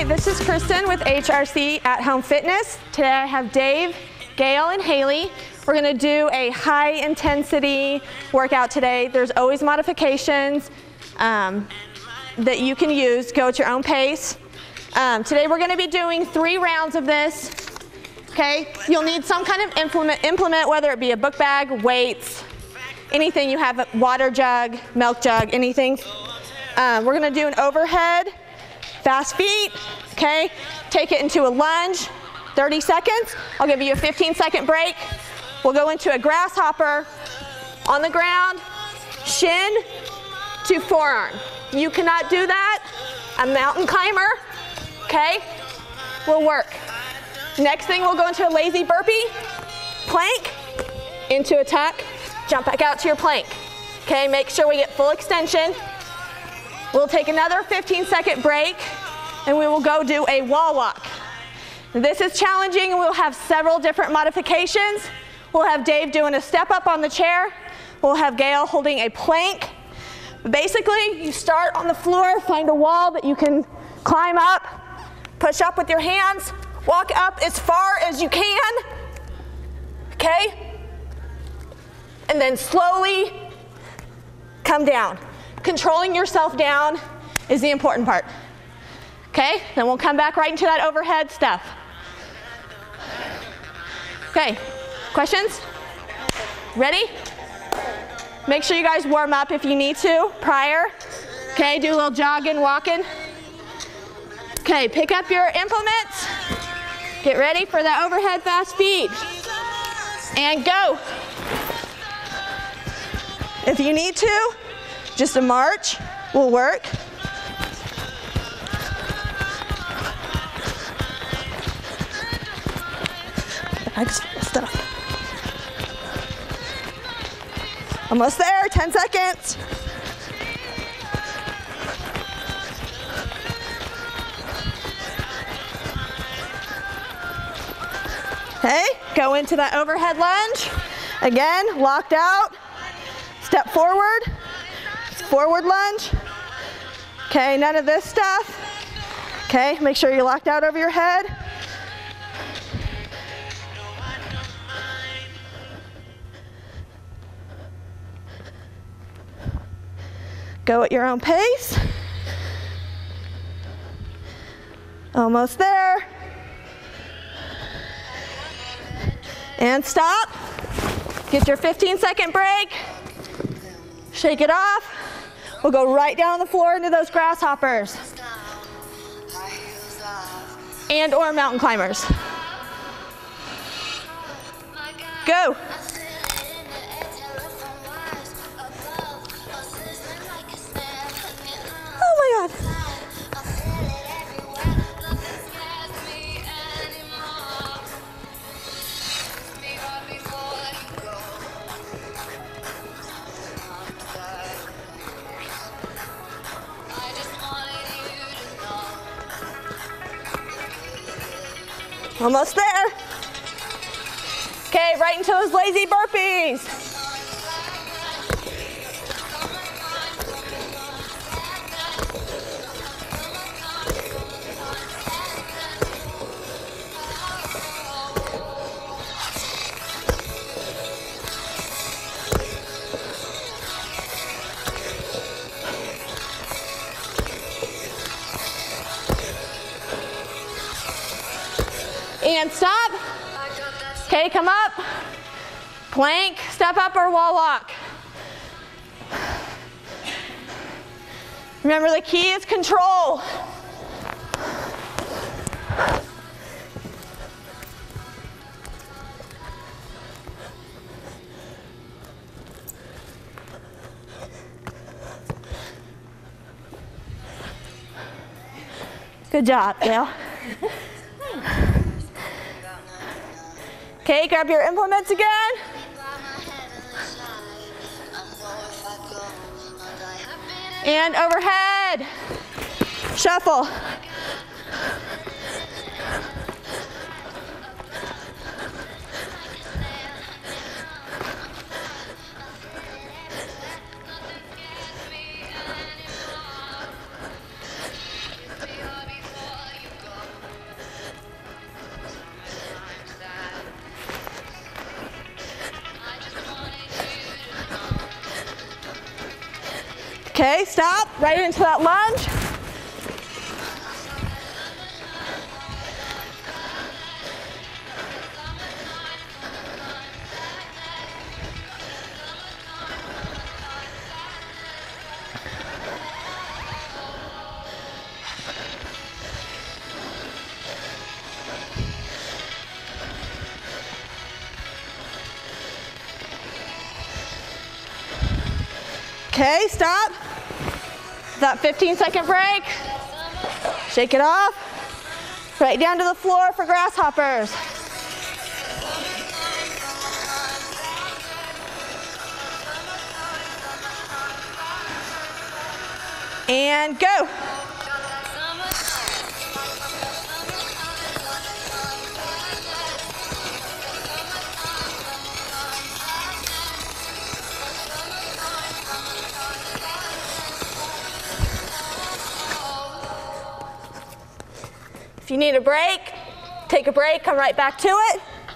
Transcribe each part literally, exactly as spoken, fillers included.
Hi, this is Kristin with H R C At Home Fitness. Today I have Dave, Gail, and Haley. We're going to do a high intensity workout today. There's always modifications um, that you can use. Go at your own pace. Um, today we're going to be doing three rounds of this. Okay, you'll need some kind of implement, implement, whether it be a book bag, weights, anything you have, a water jug, milk jug, anything. Um, we're going to do an overhead, fast feet. Okay, take it into a lunge, thirty seconds. I'll give you a fifteen second break. We'll go into a grasshopper on the ground, shin to forearm. You cannot do that. A mountain climber, okay, will work. Next thing, we'll go into a lazy burpee, plank, into a tuck, jump back out to your plank. Okay, make sure we get full extension. We'll take another fifteen second break, and we will go do a wall walk. This is challenging, and we'll have several different modifications. We'll have Dave doing a step up on the chair. We'll have Gail holding a plank. Basically, you start on the floor, find a wall that you can climb up, push up with your hands, walk up as far as you can, okay? And then slowly come down. Controlling yourself down is the important part. Okay, then we'll come back right into that overhead stuff. Okay, questions? Ready? Make sure you guys warm up if you need to prior. Okay, do a little jogging, walking. Okay, pick up your implements. Get ready for the overhead fast feet. And go. If you need to, just a march will work. I just stuff. Almost there, ten seconds. Okay, go into that overhead lunge. Again, locked out. Step forward. Forward lunge. Okay, none of this stuff. Okay, make sure you're locked out over your head. Go at your own pace. Almost there. And stop. Get your fifteen second break. Shake it off. We'll go right down on the floor into those grasshoppers. And or mountain climbers. Go. Oh my God. Almost there. Okay, right into those lazy burpees. And stop. Okay, come up. Plank, step up, or wall walk. Remember, the key is control. Good job, Gail. Okay, grab your implements again. And overhead. Shuffle. Okay, stop, right into that lunge. Okay, stop. That fifteen second break. Shake it off. Right down to the floor for grasshoppers. And go. If you need a break, take a break, come right back to it.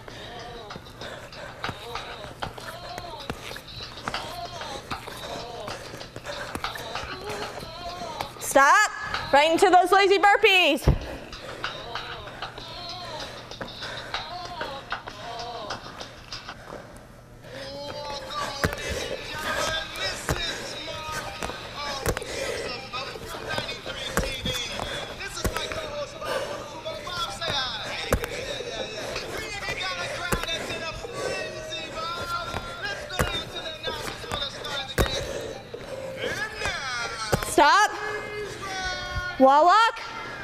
Stop, right into those lazy burpees. Stop. Wall walk.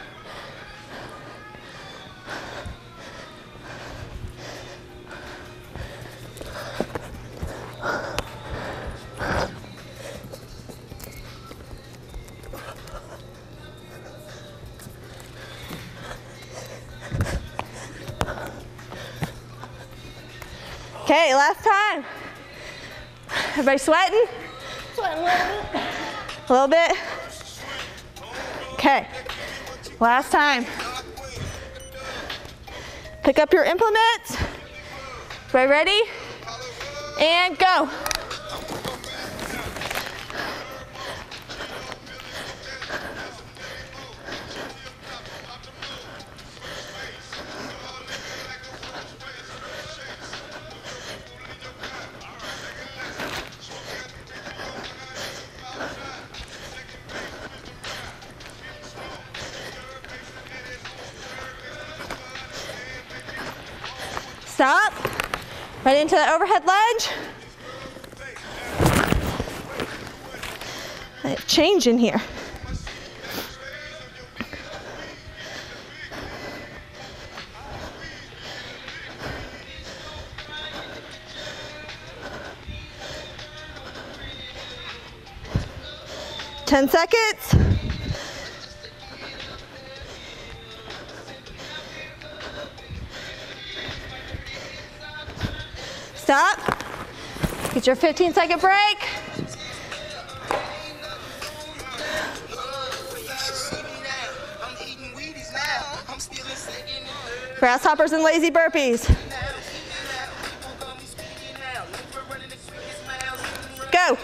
Okay, last time. Everybody sweating? Sweating a little bit. A little bit? Okay, last time. Pick up your implements. Everybody ready? And go. Stop. Right into the overhead lunge. I have change in here. Ten seconds. Stop. Get your fifteen second break. Grasshoppers and lazy burpees. Go.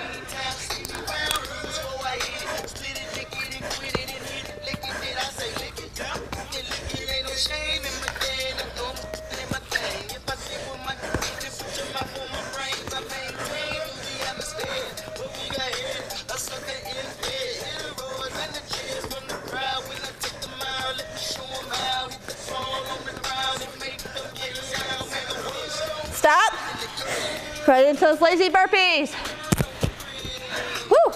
Stop. Right into those lazy burpees. Woo.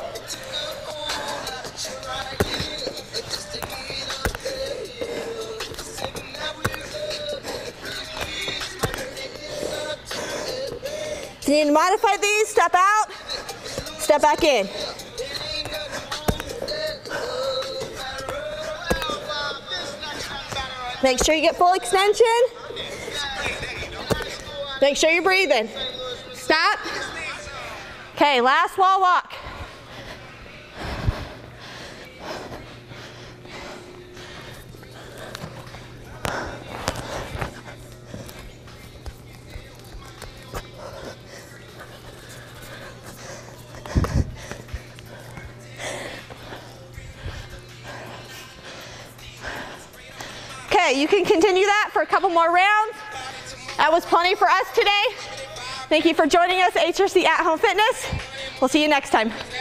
If you need to modify these, step out, step back in. Make sure you get full extension. Make sure you're breathing. Stop. Okay, last wall walk. Okay, you can continue that for a couple more rounds. That was plenty for us today. Thank you for joining us, H R C At Home Fitness. We'll see you next time.